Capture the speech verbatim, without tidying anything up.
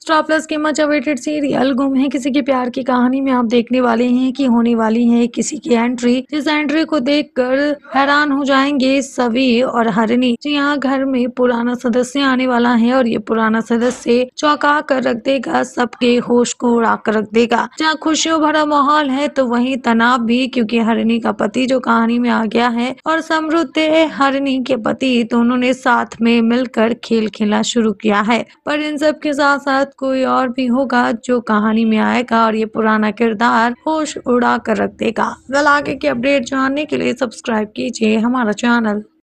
Star Plus की much awaited serial Ghum Hai किसी के प्यार की कहानी में आप देखने वाले हैं कि होने वाली है किसी की एंट्री, जिस एंट्री को देखकर हैरान हो जाएंगे सभी और हरनी। जी यहाँ घर में पुराना सदस्य आने वाला है और ये पुराना सदस्य चौंका कर रख देगा, सबके होश को उड़ा कर रख देगा। जहाँ खुशियों भरा माहौल है तो वहीं तनाव भी, क्योंकि हरनी का पति जो कहानी में आ गया है और समृद्ध हरनी के पति दोनों ने साथ में मिलकर खेल खेलना शुरू किया है। पर इन सब के साथ साथ कोई और भी होगा जो कहानी में आएगा और ये पुराना किरदार होश उड़ा कर रख देगा। वेल आगे की अपडेट जानने के लिए सब्सक्राइब कीजिए हमारा चैनल।